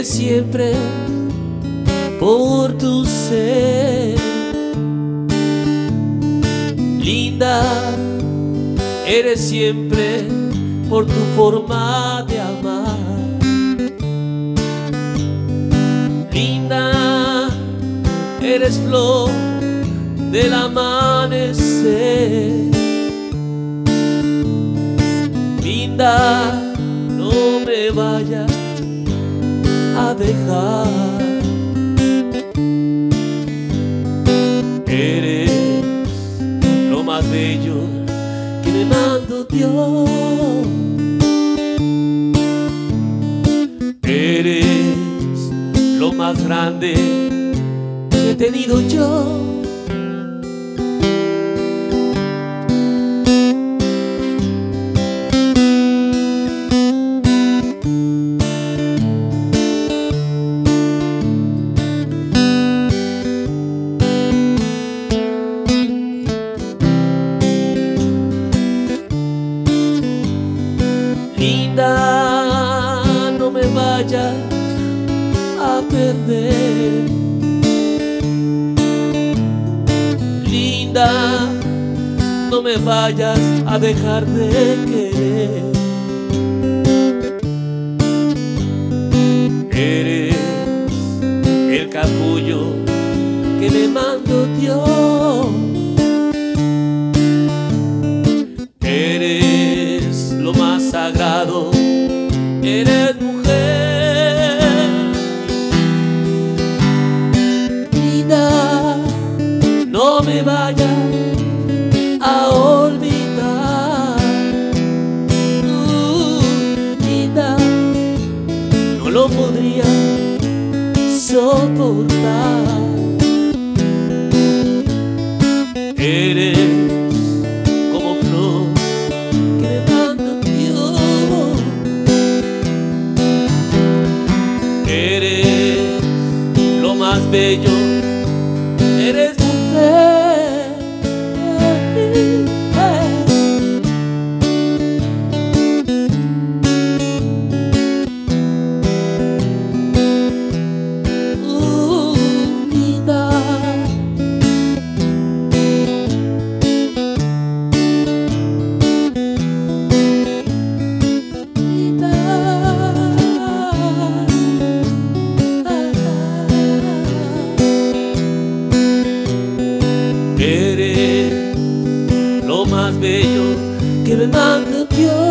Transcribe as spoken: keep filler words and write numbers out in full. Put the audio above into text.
siempre por tu ser. Linda, eres siempre por tu forma de amar. Linda, eres flor del amanecer. Linda, no me vayas a dejar. Eres lo más bello que me mandó Dios. Eres lo más grande que he tenido yo. Linda, no me vayas a perder. Linda, no me vayas a dejar de querer. Eres el capullo que me mandó Dios. Eres lo más sagrado, eres mujer. Linda, no me vayas a olvidar. uh, Linda, no lo podría soportar. Eres como flor que me manda Dios. Eres lo más bello, eres mujer. Uh, linda. Eres lo más bello que me manda Dios.